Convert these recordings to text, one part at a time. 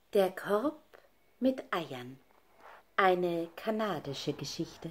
Der Korb mit Eiern. Eine kanadische Geschichte.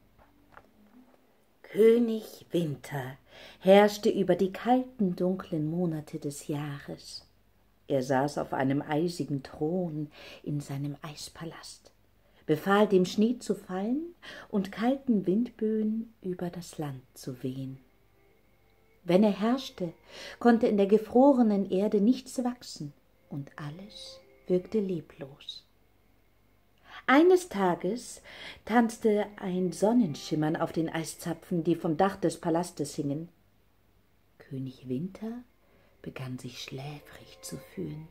König Winter herrschte über die kalten, dunklen Monate des Jahres. Er saß auf einem eisigen Thron in seinem Eispalast, befahl dem Schnee zu fallen und kalten Windböen über das Land zu wehen. Wenn er herrschte, konnte in der gefrorenen Erde nichts wachsen und alles wirkte leblos. Eines Tages tanzte ein Sonnenschimmern auf den Eiszapfen, die vom Dach des Palastes hingen. König Winter begann sich schläfrig zu fühlen.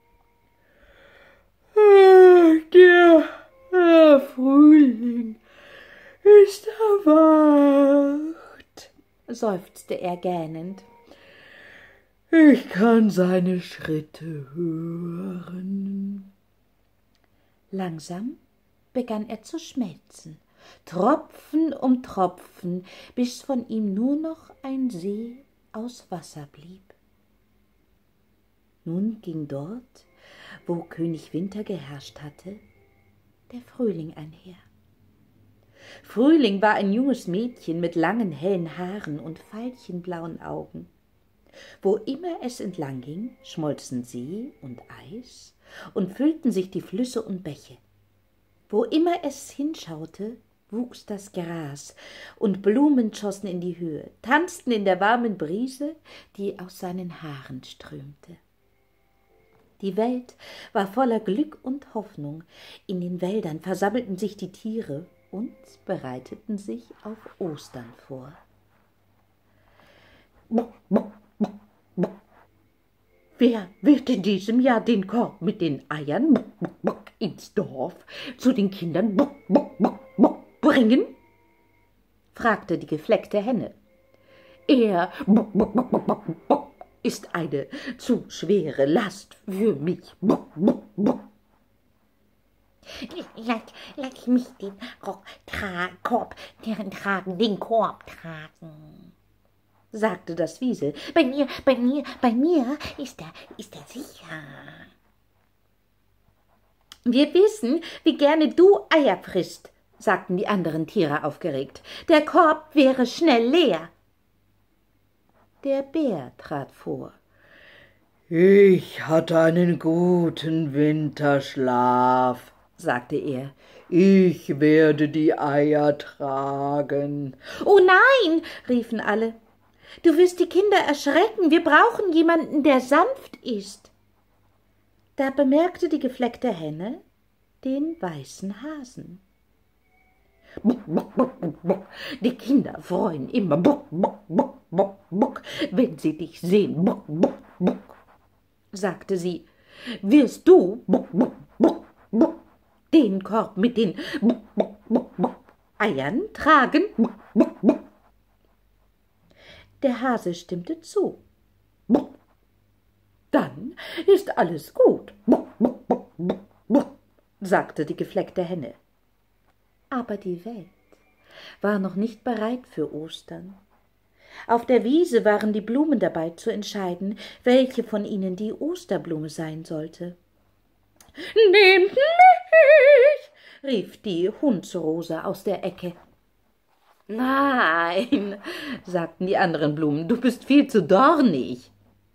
Der Frühling ist erwacht, seufzte er gähnend. Ich kann seine Schritte hören. Langsam begann er zu schmelzen, Tropfen um Tropfen, bis von ihm nur noch ein See aus Wasser blieb. Nun ging dort, wo König Winter geherrscht hatte, der Frühling einher. Frühling war ein junges Mädchen mit langen, hellen Haaren und veilchenblauen Augen. Wo immer es entlang ging, schmolzen See und Eis und füllten sich die Flüsse und Bäche. Wo immer es hinschaute, wuchs das Gras und Blumen schossen in die Höhe, tanzten in der warmen Brise, die aus seinen Haaren strömte. Die Welt war voller Glück und Hoffnung. In den Wäldern versammelten sich die Tiere und bereiteten sich auf Ostern vor. Wer wird in diesem Jahr den Korb mit den Eiern ins Dorf zu den Kindern bringen? Fragte die gefleckte Henne. Er ist eine zu schwere Last für mich. Lass mich den Korb tragen, sagte das Wiesel. Bei mir ist er sicher. Wir wissen, wie gerne du Eier frisst, sagten die anderen Tiere aufgeregt. Der Korb wäre schnell leer. Der Bär trat vor. Ich hatte einen guten Winterschlaf, sagte er. Ich werde die Eier tragen. Oh nein, riefen alle. Du wirst die Kinder erschrecken. Wir brauchen jemanden, der sanft ist. Da bemerkte die gefleckte Henne den weißen Hasen. Die Kinder freuen immer, wenn sie dich sehen, sagte sie. Wirst du den Korb mit den Eiern tragen? Der Hase stimmte zu. Dann ist alles gut, sagte die gefleckte Henne. Aber die Welt war noch nicht bereit für Ostern. Auf der Wiese waren die Blumen dabei zu entscheiden, welche von ihnen die Osterblume sein sollte. »Nehmt mich!« rief die Hundsrose aus der Ecke. »Nein«, sagten die anderen Blumen, »du bist viel zu dornig.«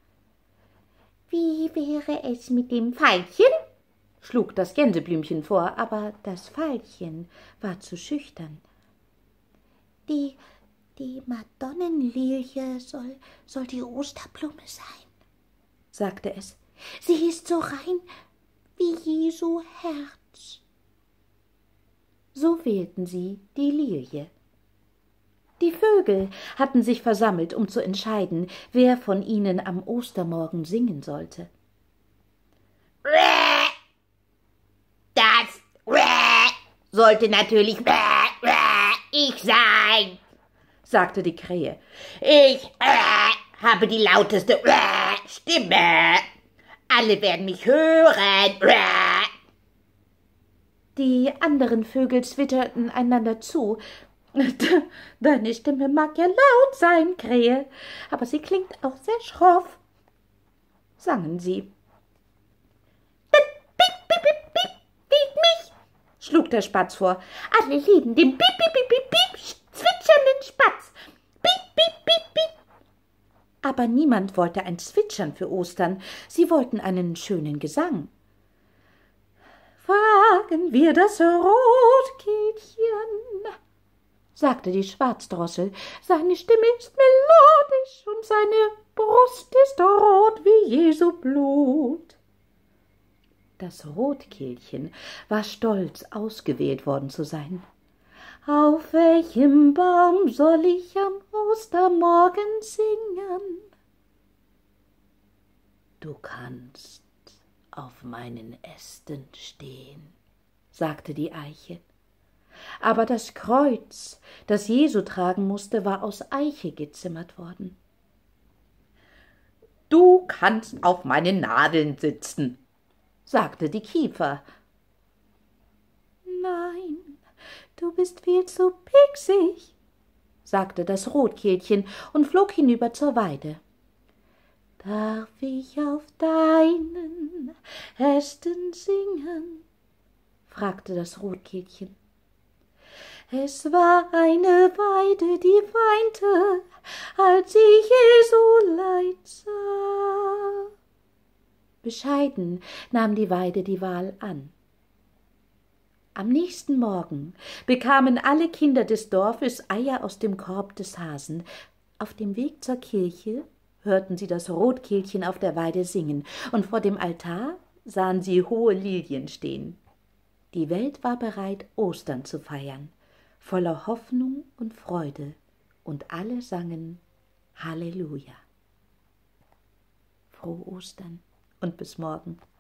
»Wie wäre es mit dem Veilchen?« schlug das Gänseblümchen vor, aber das Veilchen war zu schüchtern. Die Madonnenlilie soll die Osterblume sein, sagte es. Sie ist so rein wie Jesu Herz. So wählten sie die Lilie. Die Vögel hatten sich versammelt, um zu entscheiden, wer von ihnen am Ostermorgen singen sollte. Das sollte natürlich ich sein, sagte die Krähe. Ich habe die lauteste Stimme. Alle werden mich hören. Die anderen Vögel zwitterten einander zu. Deine Stimme mag ja laut sein, Krähe, aber sie klingt auch sehr schroff, sangen sie. Pip, schlug der Spatz vor. »Alle lieben den piep, piep, piep, piep, piep, zwitschernden Spatz. Piep, piep, piep, piep.« Aber niemand wollte ein Zwitschern für Ostern. Sie wollten einen schönen Gesang. »Fragen wir das Rotkehlchen«, sagte die Schwarzdrossel. »Seine Stimme ist melodisch und seine Brust ist rot wie Jesu Blut.« Das Rotkehlchen war stolz, ausgewählt worden zu sein. »Auf welchem Baum soll ich am Ostermorgen singen?« »Du kannst auf meinen Ästen stehen«, sagte die Eiche. Aber das Kreuz, das Jesu tragen musste, war aus Eiche gezimmert worden. »Du kannst auf meinen Nadeln sitzen«, sagte die Kiefer. »Nein, du bist viel zu pieksig«, sagte das Rotkehlchen und flog hinüber zur Weide. »Darf ich auf deinen Ästen singen?«, fragte das Rotkehlchen. Es war eine Weide, die weinte, als sie Jesu Leid sah. Bescheiden nahm die Weide die Wahl an. Am nächsten Morgen bekamen alle Kinder des Dorfes Eier aus dem Korb des Hasen. Auf dem Weg zur Kirche hörten sie das Rotkehlchen auf der Weide singen, und vor dem Altar sahen sie hohe Lilien stehen. Die Welt war bereit, Ostern zu feiern, voller Hoffnung und Freude, und alle sangen Halleluja. Frohe Ostern und bis morgen.